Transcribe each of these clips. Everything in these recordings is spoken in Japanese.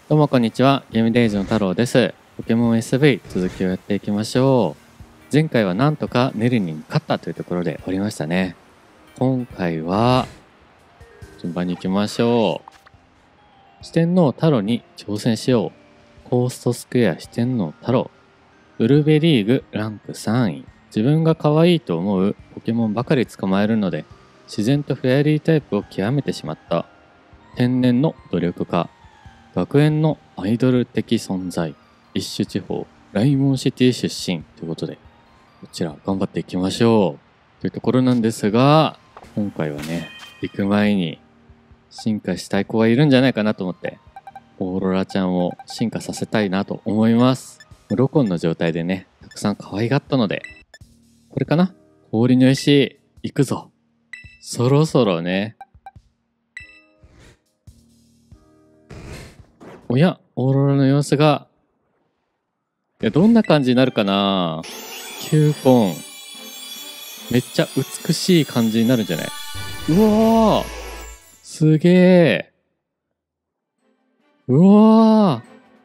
どうもこんにちは、ゲームデイズの太郎です。ポケモン SV 続きをやっていきましょう。前回はなんとかネルニに勝ったというところで終わりましたね。今回は順番に行きましょう。四天王太郎に挑戦しよう。コーストスクエア四天王太郎。ウルベリーグランク3位。自分が可愛いと思うポケモンばかり捕まえるので自然とフェアリータイプを極めてしまった。天然の努力家。学園のアイドル的存在、一種地方、ライモンシティ出身ということで、こちら頑張っていきましょうというところなんですが、今回はね、行く前に進化したい子がいるんじゃないかなと思って、オーロラちゃんを進化させたいなと思います。ロコンの状態でね、たくさん可愛がったので、これかな？氷の石、行くぞ。そろそろね、おや、オーロラの様子が、どんな感じになるかな？球根。めっちゃ美しい感じになるんじゃない？うわー、すげえ。うわ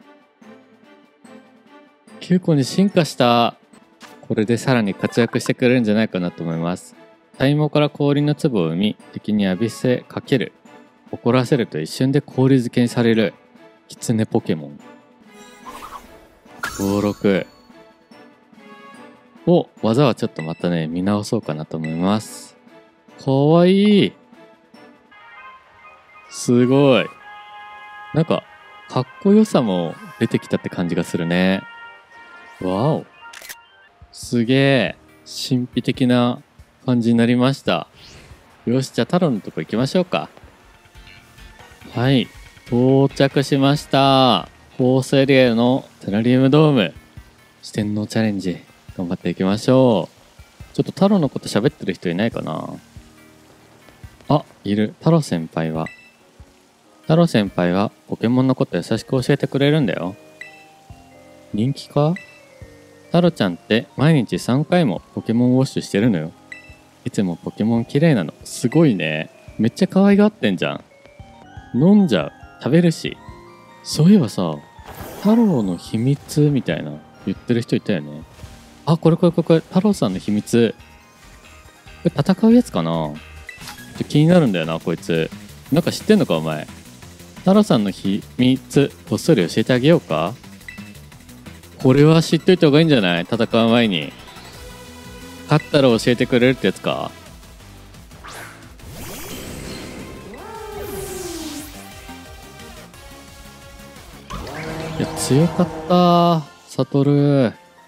ー、球根に進化した。これでさらに活躍してくれるんじゃないかなと思います。体毛から氷の粒を生み、敵に浴びせかける。怒らせると一瞬で氷漬けにされる。キツネポケモン。登録。技はちょっとまたね、見直そうかなと思います。かわいい。すごい。なんか、かっこよさも出てきたって感じがするね。わお。すげえ。神秘的な感じになりました。よし、じゃあ太郎のとこ行きましょうか。はい。到着しました。コースエリアのテラリウムドーム。四天王チャレンジ。頑張っていきましょう。ちょっと太郎のこと喋ってる人いないかな？あ、いる。太郎先輩はポケモンのこと優しく教えてくれるんだよ。人気か？太郎ちゃんって毎日3回もポケモンウォッシュしてるのよ。いつもポケモン綺麗なの。すごいね。めっちゃ可愛がってんじゃん。飲んじゃう。食べるし。そういえばさ、太郎の秘密みたいな言ってる人いたよね。あ、これ太郎さんの秘密。これ戦うやつかな？気になるんだよな、こいつ。なんか知ってんのか、お前。太郎さんの秘密、こっそり教えてあげようか？これは知っといた方がいいんじゃない？戦う前に。勝ったら教えてくれるってやつか？いや、強かったサトル。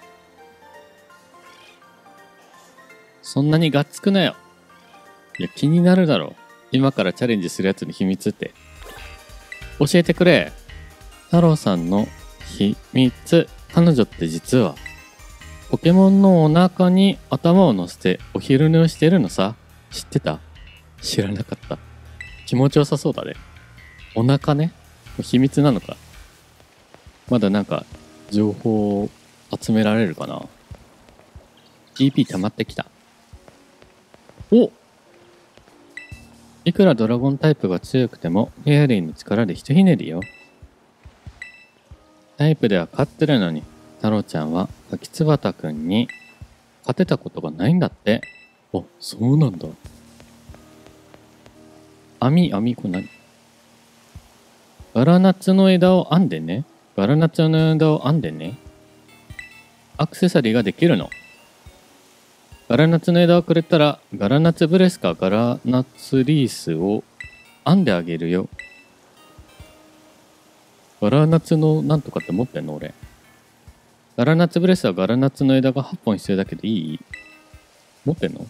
そんなにがっつくなよ。いや、気になるだろ。今からチャレンジするやつの秘密って。教えてくれ。太郎さんの秘密。彼女って実は、ポケモンのお腹に頭を乗せてお昼寝をしてるのさ。知ってた？知らなかった。気持ちよさそうだね。お腹ね。秘密なのか。まだなんか、情報を集められるかな。GP 溜まってきた。いくらドラゴンタイプが強くてもフェアリーの力でひとひねりよ。タイプでは勝ってるのに、太郎ちゃんは柿つばたくんに勝てたことがないんだって。そうなんだ。これ何？ガラナッツの枝を編んでね。アクセサリーができるの。ガラナッツの枝をくれたら、ガラナッツブレスかガラナッツリースを編んであげるよ。ガラナッツのなんとかって持ってんの俺。ガラナッツブレスはガラナッツの枝が8本必要だけどいい？持ってんの？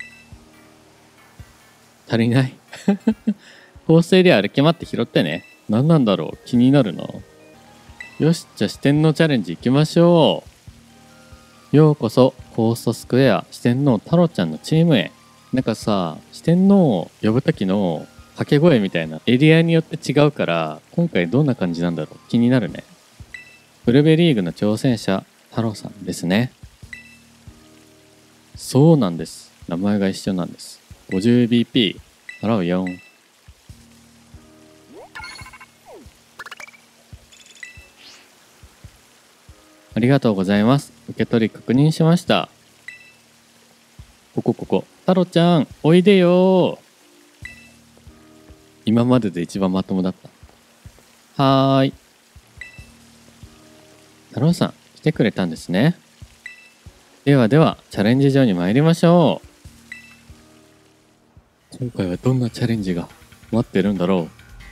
足りない。コースエリア歩き回って拾ってね。何なんだろう？気になるな。よし、じゃあ四天王チャレンジ行きましょう。ようこそコーストスクエア四天王太郎ちゃんのチームへ。なんかさ、四天王を呼ぶ時の掛け声みたいなエリアによって違うから、今回どんな感じなんだろう？気になるね。ブルベリーグの挑戦者太郎さんですね。そうなんです。名前が一緒なんです。50BP 払うよ。 ありがとうございます。受け取り確認しました。ここ。太郎ちゃん、おいでよ。今までで一番まともだった。はーい。太郎さん、来てくれたんですね。では、チャレンジ場に参りましょう。今回はどんなチャレンジが待ってるんだろう。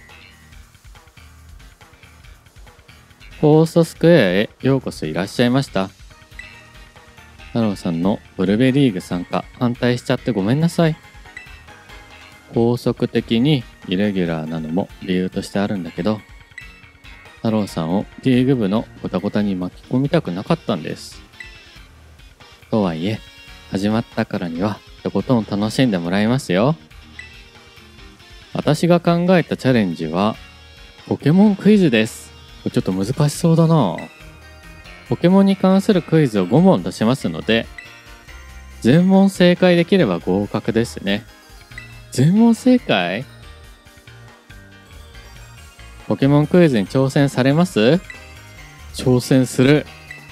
フォーストスクエアへようこそいらっしゃいました。太郎さんのブルベリーグ参加反対しちゃってごめんなさい。法則的にイレギュラーなのも理由としてあるんだけど、太郎さんをリーグ部のゴタゴタに巻き込みたくなかったんです。とはいえ、始まったからにはとことん楽しんでもらいますよ。私が考えたチャレンジはポケモンクイズです。ちょっと難しそうだな。ポケモンに関するクイズを5問出しますので、全問正解できれば合格ですね。全問正解？ポケモンクイズに挑戦されます？挑戦する。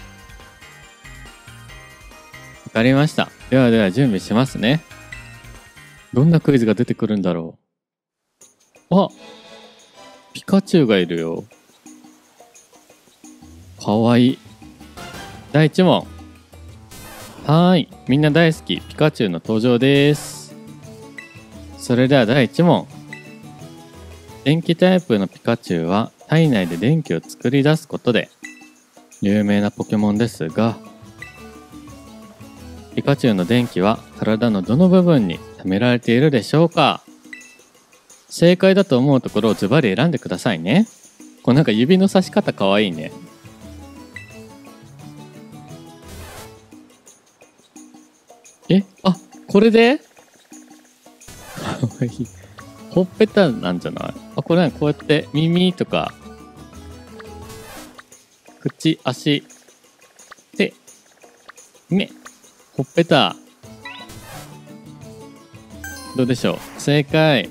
わかりました。では準備しますね。どんなクイズが出てくるんだろう。あ、ピカチュウがいるよ。かわいい。第1問。はーい。みんな大好きピカチュウの登場です。それでは第1問。電気タイプのピカチュウは体内で電気を作り出すことで有名なポケモンですが、ピカチュウの電気は体のどの部分に貯められているでしょうか？正解だと思うところをズバリ選んでくださいね。これなんか指の差し方かわいいね。あ、これでかわいい。ほっぺたなんじゃない？あ、これこうやって耳とか口、足、手、目、ほっぺた。どうでしょう？正解。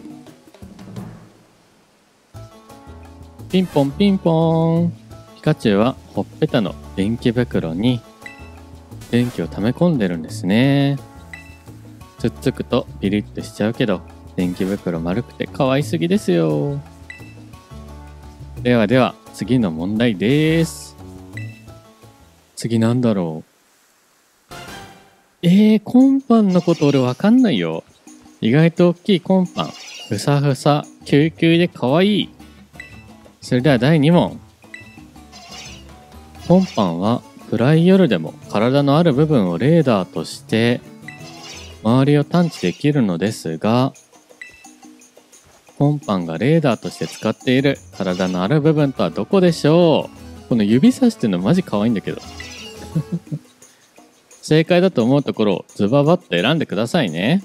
ピンポンピンポーン。ピカチュウはほっぺたの電気袋に電気を溜め込んでるんですね。つっつくとピリッとしちゃうけど、電気袋丸くて可愛すぎですよ。では次の問題です。次なんだろう。今晩のこと俺わかんないよ。意外と大きい今晩。ふさふさ、キュウキュウで可愛い。それでは第2問。今晩は暗い夜でも体のある部分をレーダーとして周りを探知できるのですが、今晩がレーダーとして使っている体のある部分とはどこでしょう？この指さしてるのマジ可愛いんだけど。正解だと思うところをズババッと選んでくださいね。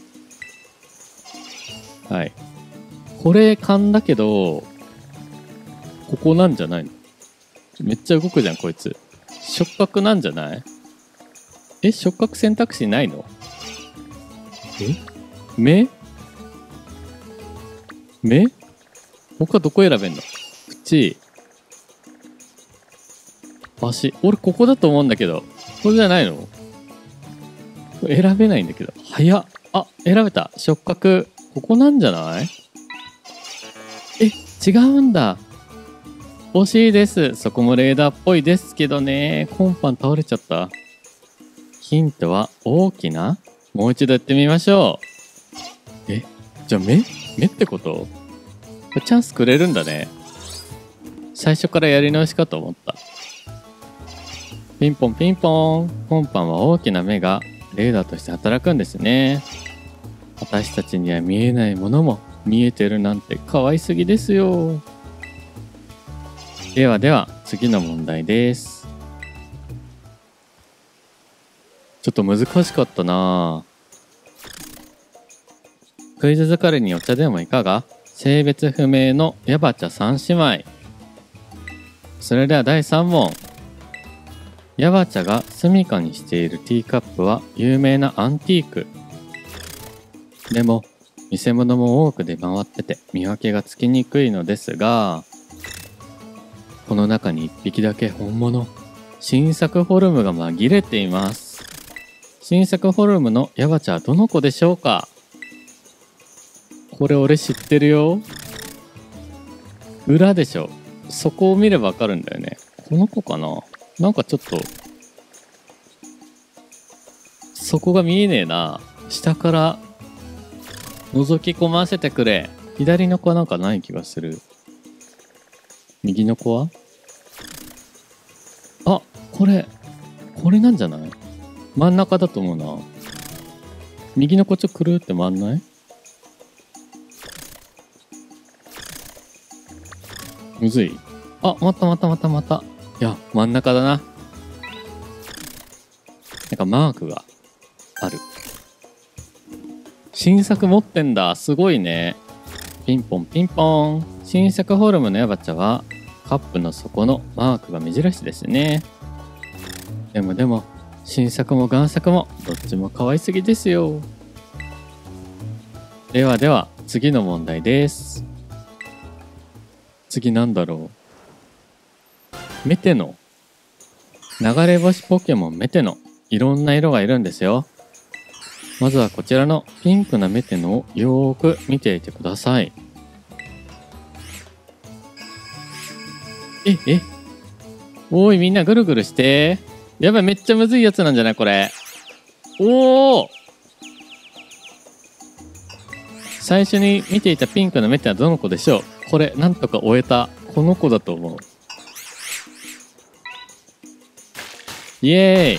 はい。これ勘だけど、ここなんじゃないの？めっちゃ動くじゃんこいつ。触覚なんじゃない？触覚選択肢ないの？目？他どこ選べんの？口、足。俺ここだと思うんだけど、これじゃないの？これ選べないんだけど。早っ。あ、選べた。触覚。ここなんじゃない？違うんだ。惜しいです。そこもレーダーっぽいですけどね。今晩倒れちゃった。ヒントは大きな？もう一度やってみましょう。じゃあ目ってこと？これチャンスくれるんだね。最初からやり直しかと思った。ピンポンピンポン。今晩は大きな目がレーダーとして働くんですね。私たちには見えないものも見えてるなんて可愛すぎですよ。では次の問題です。ちょっと難しかったな。クイズ疲れにお茶でもいかが？性別不明のヤバ茶三姉妹。それでは第3問。ヤバ茶が住処にしているティーカップは有名なアンティーク。でも偽物も多く出回ってて見分けがつきにくいのですが、この中に1匹だけ本物。 新作フォルムが紛れています。新作フォルムのヤバチャはどの子でしょうか？これ俺知ってるよ。裏でしょ。そこを見ればわかるんだよね。この子かな？なんかちょっとそこが見えねえな。下から覗き込ませてくれ。左の子はなんかない気がする。右の子は？あ、これなんじゃない？真ん中だと思うな。右の子ちょっとくるって回んない？むずい。あ、また。いや、真ん中だな。なんかマークがある。新作持ってんだ。すごいね。ピンポンピンポン。新作フォルムのヤバチャはカップの底のマークが目印ですね。でも新作も贋作もどっちも可愛すぎですよ。では次の問題です。次なんだろう。メテノ。流れ星ポケモンメテノ。いろんな色がいるんですよ。まずはこちらのピンクなメテノをよーく見ていてください。おいみんなぐるぐるして。やばい、めっちゃむずいやつなんじゃないこれ。おお、最初に見ていたピンクのメテノはどの子でしょう？これなんとか終えた。この子だと思う。イエ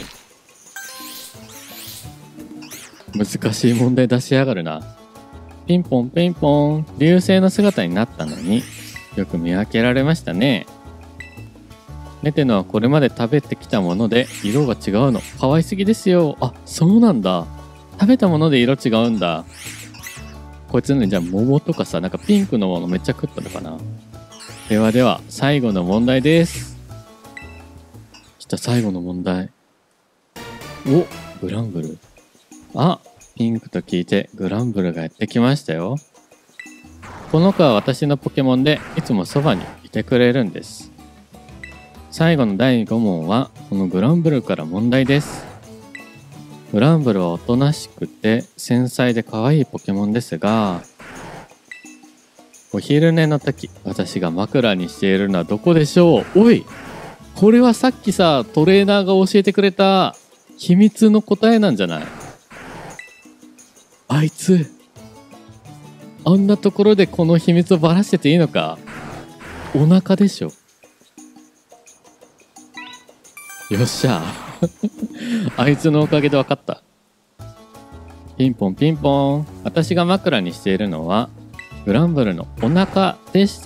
ーイ。難しい問題出しやがるな。ピンポンピンポン。流星の姿になったのによく見分けられましたね。メテノはこれまで食べてきたもので色が違うの。可愛すぎですよ。あ、そうなんだ。食べたもので色違うんだ。こいつね、じゃあ桃とかさ、なんかピンクのものめっちゃ食ったのかな。では最後の問題です。きた、最後の問題。お、グランブル。あ、ピンクと聞いてグランブルがやってきましたよ。この子は私のポケモンでいつもそばにいてくれるんです。最後の第5問はこのグランブルから問題です。グランブルはおとなしくて繊細で可愛いポケモンですが、お昼寝の時私が枕にしているのはどこでしょう？おい、これはさっきさトレーナーが教えてくれた秘密の答えなんじゃない？あいつあんなところでこの秘密をばらしてていいのか？お腹でしょ。よっしゃあいつのおかげで分かった。ピンポンピンポン。私が枕にしているのはグランブルのお腹でした。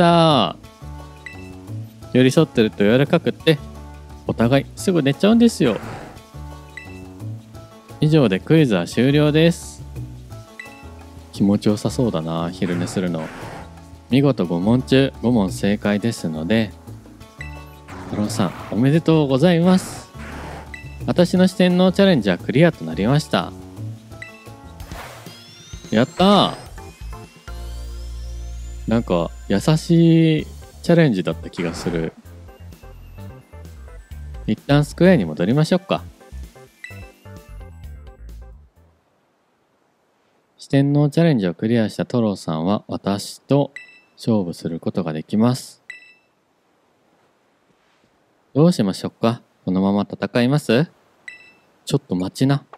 寄り添ってると柔らかくってお互いすぐ寝ちゃうんですよ。以上でクイズは終了です。気持ちよさそうだな、昼寝するの。見事5問中5問正解ですので、太郎さんおめでとうございます。私の四天王チャレンジはクリアとなりました。やったー。なんか優しいチャレンジだった気がする。一旦スクエアに戻りましょうか。四天王チャレンジをクリアしたトロさんは私と勝負することができます。どうしましょうか？このまま戦います？ちょっと待ちな。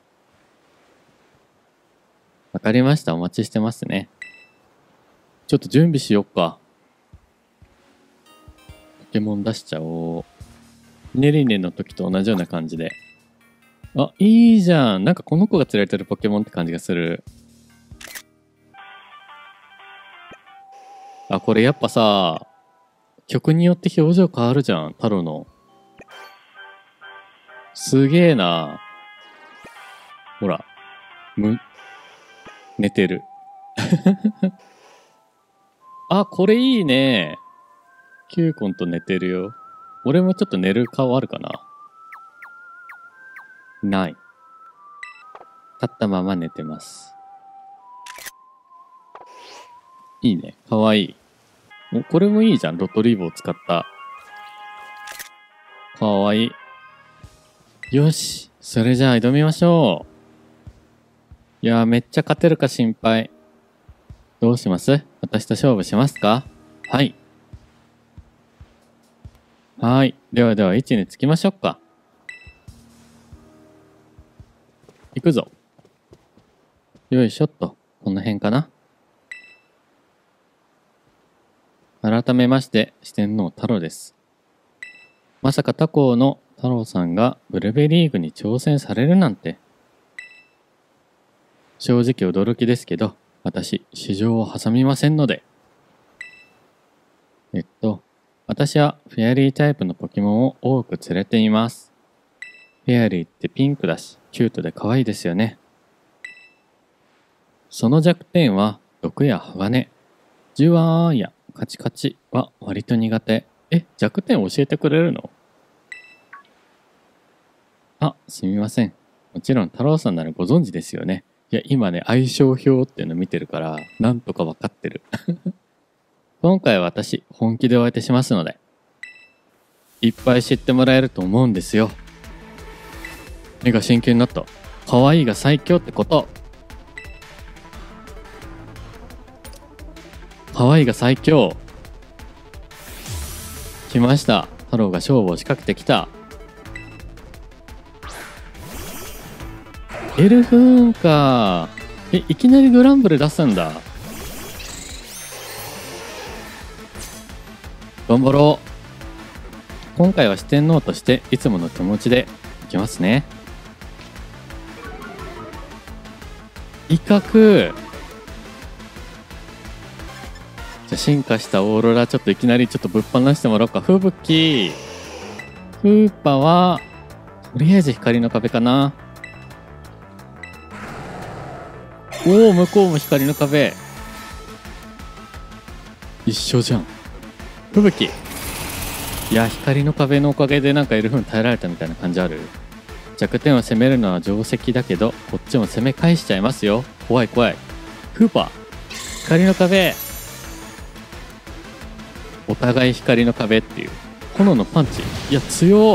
わかりました。お待ちしてますね。ちょっと準備しよっか。ポケモン出しちゃおう。ネリネの時と同じような感じで。あ、いいじゃん。なんかこの子が連れてるポケモンって感じがする。あ、これやっぱさ、曲によって表情変わるじゃん、タロの。すげえな。ほら、寝てる。あ、これいいね。キューコンと寝てるよ。俺もちょっと寝る顔あるかな？ない。立ったまま寝てます。いいね。かわいい。お、これもいいじゃん。ロトリーブを使った。かわいい。 よし、それじゃあ挑みましょう。いやー、めっちゃ勝てるか心配。どうします？私と勝負しますか？はい。はい。ではでは位置につきましょうか。行くぞ。よいしょっと。この辺かな。改めまして四天王太郎です。まさか他校の太郎さんがブルベリーグに挑戦されるなんて。正直驚きですけど、私、市場を挟みませんので。私はフェアリータイプのポケモンを多く連れています。フェアリーってピンクだし、キュートで可愛いですよね。その弱点は毒や鋼。ジュワーやカチカチは割と苦手。弱点教えてくれるの？あ、すみません。もちろん太郎さんならご存知ですよね。いや、今ね、相性表っていうの見てるから、なんとかわかってる。今回は私、本気でお相手しますので、いっぱい知ってもらえると思うんですよ。目が真剣になった。可愛いが最強ってこと。可愛いが最強。来ました。太郎が勝負を仕掛けてきた。エルフーンか。いきなりグランブル出すんだ。頑張ろう。今回は四天王としていつもの気持ちでいきますね。威嚇。じゃあ進化したオーロラちょっといきなりちょっとぶっ放してもらおうか。吹雪。フーパはとりあえず光の壁かな。おお、向こうも光の壁。一緒じゃん。吹雪。いや、光の壁のおかげでなんかエルフに耐えられたみたいな感じある。弱点を攻めるのは定石だけど、こっちも攻め返しちゃいますよ。怖い怖い。フーパー。光の壁。お互い光の壁っていう。炎のパンチ。いや、強っ。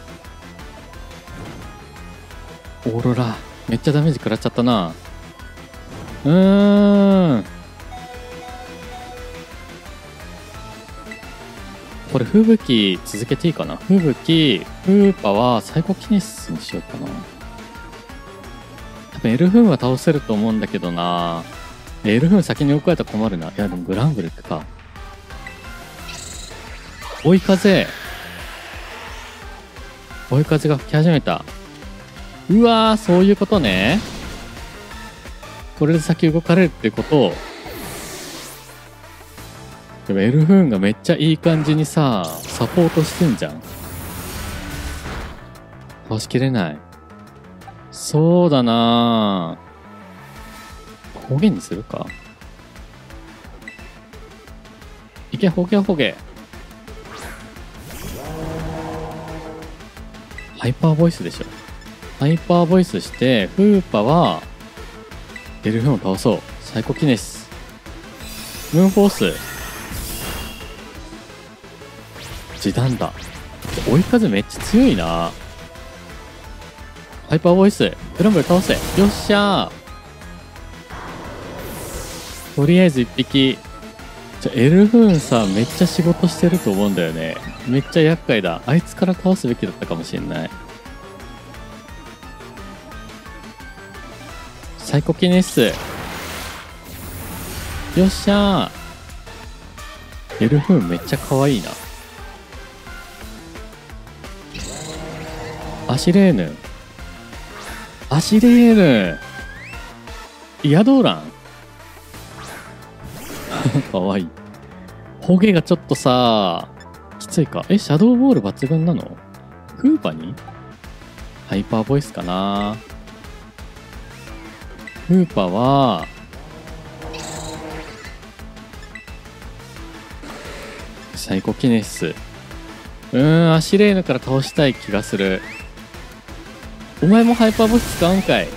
オーロラ。めっちゃダメージ食らっちゃったな。これ吹雪続けていいかな。吹雪、フーパはサイコキネシスにしようかな。多分エルフーンは倒せると思うんだけどな。エルフーン先に置かれたら困るな。いやでもグランブルってか。追い風。追い風が吹き始めた。うわー、そういうことね。これで先動かれるってことを。でもエルフーンがめっちゃいい感じにさ、サポートしてんじゃん。倒しきれない。そうだなぁ。方言にするか。いけ、方言方言。ハイパーボイスでしょ。ハイパーボイスして、フーパは、エルフーンを倒そう。サイコキネシス。ムーンフォース。時短だ。追い風めっちゃ強いな。ハイパーボイス。グランブル倒せ。よっしゃー。とりあえず一匹。エルフーンさ、めっちゃ仕事してると思うんだよね。めっちゃ厄介だ。あいつから倒すべきだったかもしれない。サイコキネシス。よっしゃー。エルフーンめっちゃ可愛いな。アシレーヌ。アシレーヌ。イアドーラン。かわいい。ホゲがちょっとさ、きついか。シャドーボール抜群なの？フーパにハイパーボイスかな。フーパは、サイコキネシス。アシレーヌから倒したい気がする。お前もハイパーボイス使うんかい。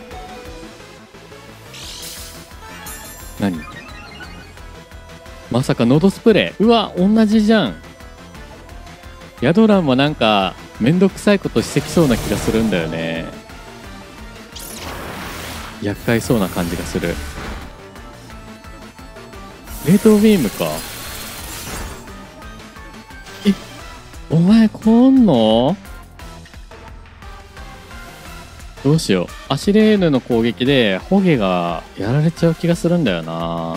何？まさかノードスプレー。うわ、同じじゃん。 ヤドランもなんかめんどくさいことしてきそうな気がするんだよね。厄介そうな感じがする。冷凍ビームか。え、お前来んの？どうしよう。アシレーヌの攻撃でホゲがやられちゃう気がするんだよな。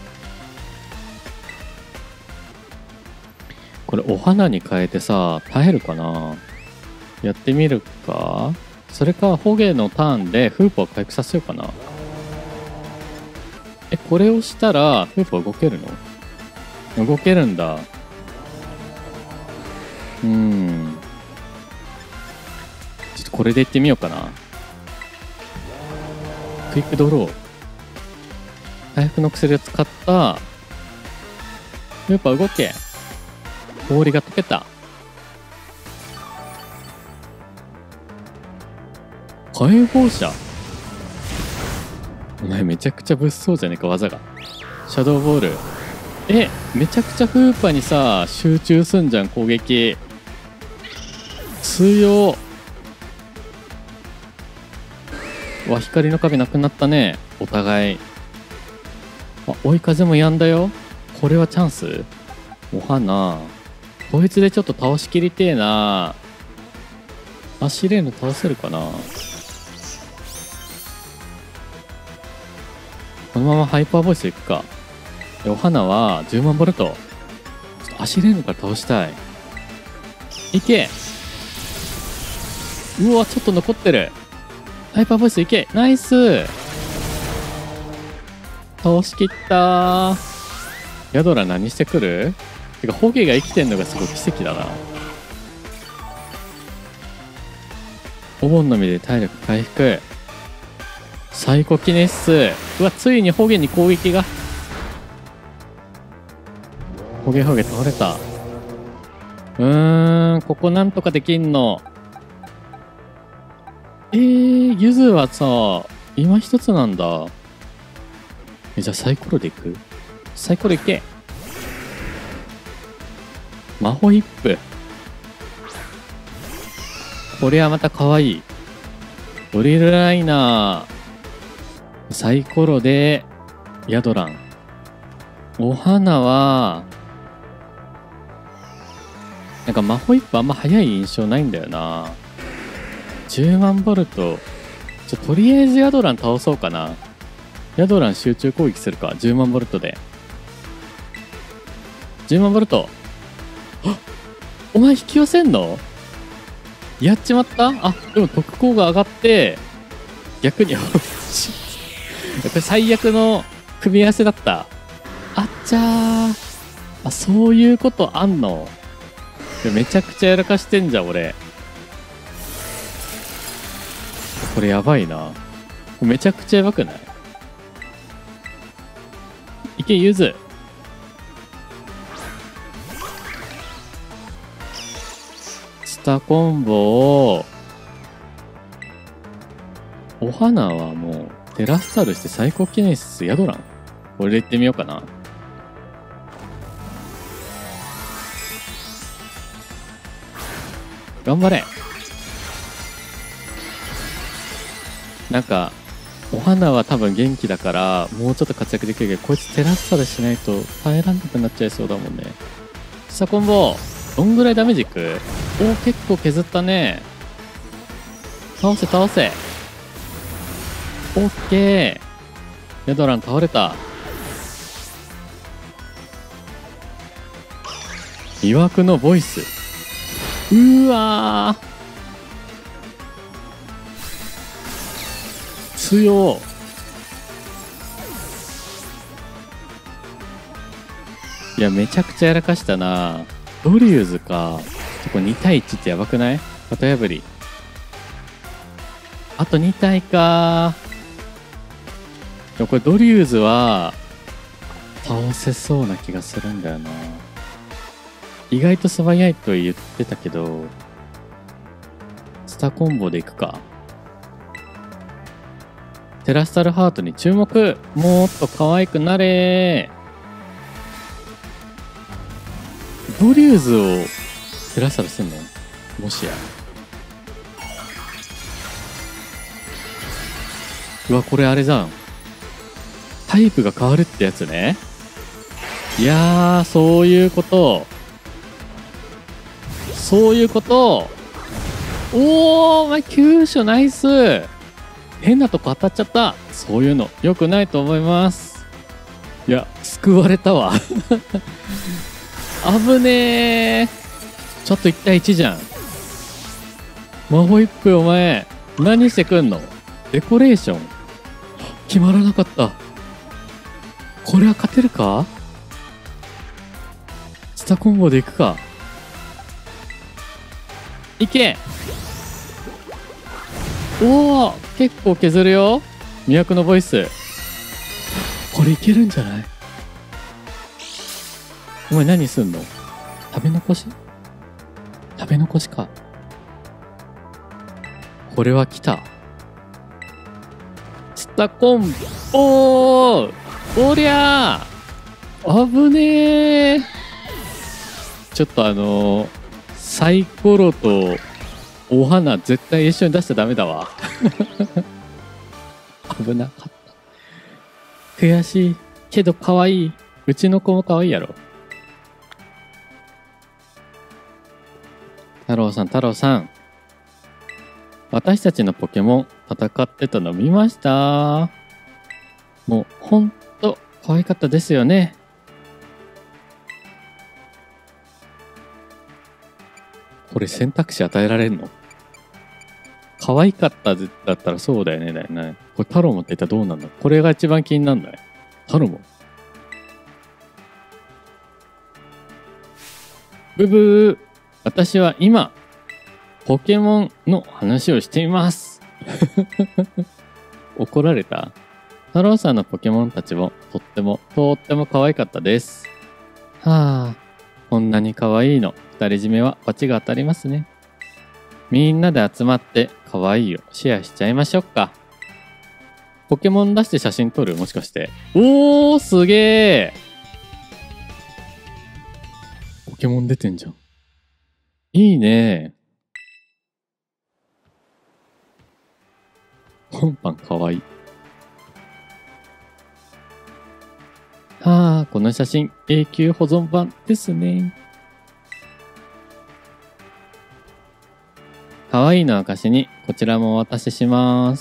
これお花に変えてさ、耐えるかな。やってみるか。それかホゲのターンでフープを回復させようかな。これをしたらフープは動けるの？動けるんだ。ちょっとこれでいってみようかな。クイックドロー。回復の薬を使ったフープは動け。氷が溶けた。解放者。お前めちゃくちゃ物騒じゃねえか、技が。シャドーボール。めちゃくちゃフーパーにさ集中すんじゃん、攻撃。強。わ、光の壁なくなったね、お互い。あ、追い風もやんだよ。これはチャンス。お花こいつでちょっと倒しきりてえな。アシレーヌ倒せるかな。このままハイパーボイスいくか。お花は10万ボルト。ちょっとアシレーヌから倒したい。いけ。うわ、ちょっと残ってる。ハイパーボイスいけ。ナイス。倒しきったー。ヤドラ何してくる？てかホゲが生きてんのがすごい奇跡だな。お盆の実で体力回復。サイコキネシス。うわ、ついにホゲに攻撃が。ホゲ倒れた。ここなんとかできんの。ユズはさ今一つなんだ。じゃあサイコロでいく？サイコロいけ。マホイップ。これはまた可愛い。ドリルライナー。サイコロでヤドラン。お花はなんかマホイップあんま速い印象ないんだよな。10万ボルト。とりあえずヤドラン倒そうかな。ヤドラン集中攻撃するか。10万ボルトで。10万ボルト。あ、お前引き寄せんの？やっちまった。あ、でも特攻が上がって逆にこれ最悪の組み合わせだった。あっちゃー。あ、そういうことあんの？めちゃくちゃやらかしてんじゃん俺。これやばいな。めちゃくちゃやばくない？いけ、ゆず。スタコンボを。お花はもうテラスタルして最高記念室ヤドラン。これでいってみようかな。頑張れ。なんかお花は多分元気だからもうちょっと活躍できるけど、こいつテラスタルしないと耐えらんなくなっちゃいそうだもんね。さあコンボどんぐらいダメージいく？お、結構削ったね。倒せ倒せ。オッケー。ヤドラン倒れた。疑惑のボイス。うわー強。いやめちゃくちゃやらかしたな。ドリューズか。これ2対1ってやばくない？型破り。あと2体か。でもこれドリューズは倒せそうな気がするんだよな。意外と素早いと言ってたけど、スタコンボでいくか。テラスタルハートに注目。もっと可愛くなれー。ドリューズをテラサルすんの？もしや。うわ、これあれじゃん。タイプが変わるってやつね。いやー、そういうこと。そういうこと。おー、お前急所ナイス。変なとこ当たっちゃった。そういうの良くないと思います。いや、救われたわ。危ねー。ちょっと1対1じゃん。魔法一歩お前、何してくんの？デコレーション。決まらなかった。これは勝てるか？スタコンボでいくか。いけ！おお、結構削るよ。魅惑のボイス。これいけるんじゃない？お前何すんの？食べ残し？食べ残しか。これは来た。スタコン。おー！おりゃー！危ねー。ちょっとサイコロとお花絶対一緒に出しちゃダメだわ。危なかった。悔しい。けど可愛い。うちの子も可愛いやろ。太郎さん、太郎さん。私たちのポケモン戦ってたの見ました？もうほんと可愛かったですよね。これ選択肢与えられるの？可愛かっただったらそうだよね、だよね。これタロモって言ったらどうなんだ？これが一番気になるんだよ。タロモ。ブブー。私は今、ポケモンの話をしています。怒られた？太郎さんのポケモンたちもとっても可愛かったです。はあ、こんなに可愛いの独り占めはバチが当たりますね。みんなで集まって可愛いをシェアしちゃいましょうか。ポケモン出して写真撮る？もしかして。おー、すげえ。ポケモン出てんじゃん。いいね。本パンかわいい。はあ、この写真永久保存版ですね。かわいいの証にこちらもお渡しします。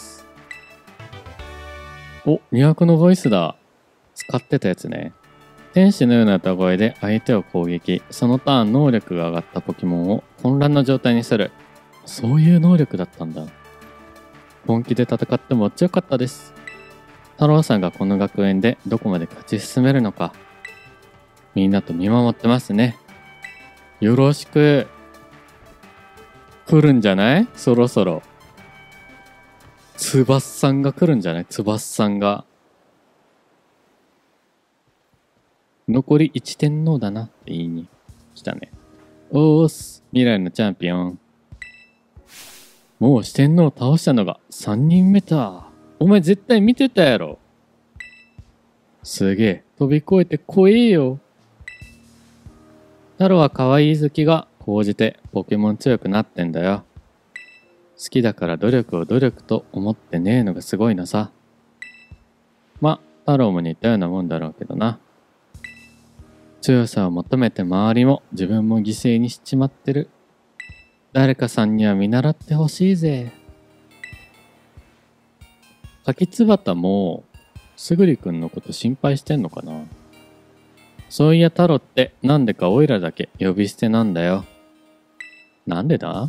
お、魅惑のボイスだ。使ってたやつね。天使のような歌声で相手を攻撃、そのターン能力が上がったポケモンを混乱の状態にする。そういう能力だったんだ。本気で戦っても強かったです。太郎さんがこの学園でどこまで勝ち進めるのか、みんなと見守ってますね。よろしく。来るんじゃない？そろそろ。つばっさんが来るんじゃない？つばっさんが。残り1天皇だなって言いに来たね。おーす、未来のチャンピオン。もう四天王倒したのが3人目だ。お前絶対見てたやろ。すげえ、飛び越えて怖えよ。太郎は可愛い好きが高じてポケモン強くなってんだよ。好きだから努力を努力と思ってねえのがすごいのさ。ま、太郎も似たようなもんだろうけどな。強さを求めて周りも自分も犠牲にしちまってる。誰かさんには見習ってほしいぜ。柿つばたもすぐりくんのこと心配してんのかな。そういや太郎ってなんでかオイラだけ呼び捨てなんだよ。なんでだ？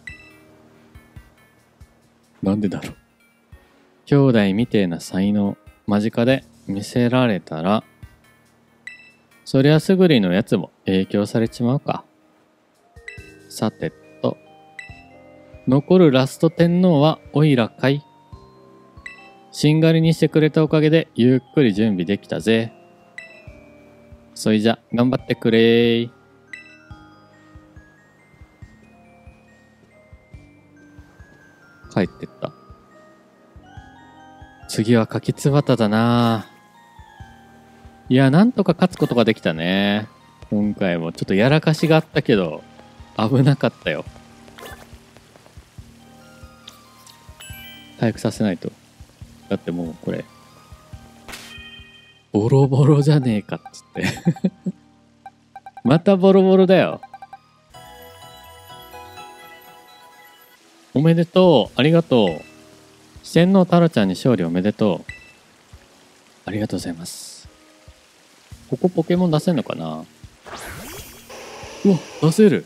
なんでだろう。兄弟みてえな才能間近で見せられたら、そりゃすぐりのやつも影響されちまうか。さてと、残るラスト天皇はオイラかい。しんがりにしてくれたおかげでゆっくり準備できたぜ。そいじゃ頑張ってくれー。帰ってった。次は柿つばただな。いや、なんとか勝つことができたね。今回もちょっとやらかしがあったけど、 危なかったよ。回復させないと。だってもうこれボロボロじゃねえかっつってまたボロボロだよ。おめでとう、ありがとう。四天王太郎ちゃんに勝利おめでとう。ありがとうございます。ここポケモン出せんのかな。うわ、出せる。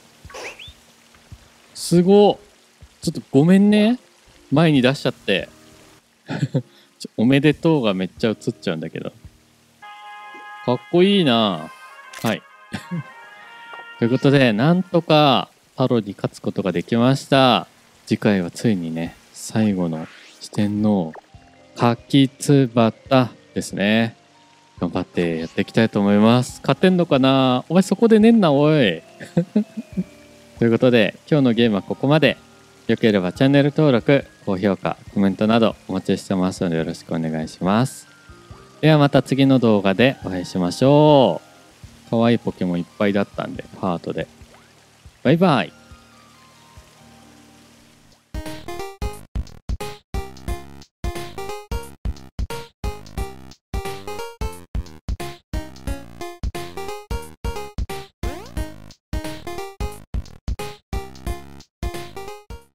すごっ。ちょっとごめんね、前に出しちゃっておめでとうがめっちゃ映っちゃうんだけど。かっこいいな。はいということで、なんとかタロに勝つことができました。次回はついにね、最後の四天王かきつばたですね。頑張ってやっていきたいと思います。勝てんのかな。お前そこで寝んなおいということで、今日のゲームはここまで。よければチャンネル登録、高評価、コメントなどお待ちしてますのでよろしくお願いします。ではまた次の動画でお会いしましょう。可愛いポケモンいっぱいだったんで、ハートで。バイバイ。